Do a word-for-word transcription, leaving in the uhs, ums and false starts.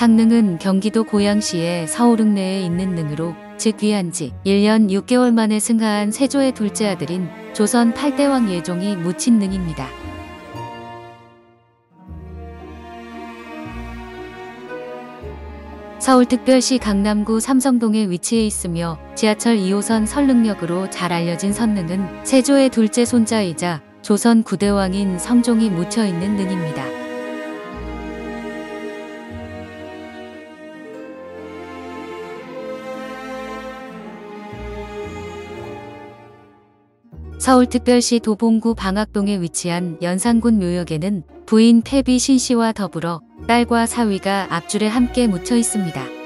창릉은 경기도 고양시의 서울읍내에 있는 능으로 즉 귀한 지 일 년 육 개월 만에 승하한 세조의 둘째 아들인 조선 팔 대 왕 예종이 묻힌 능입니다. 서울특별시 강남구 삼성동에 위치해 있으며 지하철 이 호선 설릉역으로 잘 알려진 선능은 세조의 둘째 손자이자 조선 구 대 왕인 성종이 묻혀 있는 능입니다. 서울특별시 도봉구 방학동에 위치한 연산군 묘역에는 부인 태비 신씨와 더불어 딸과 사위가 앞줄에 함께 묻혀 있습니다.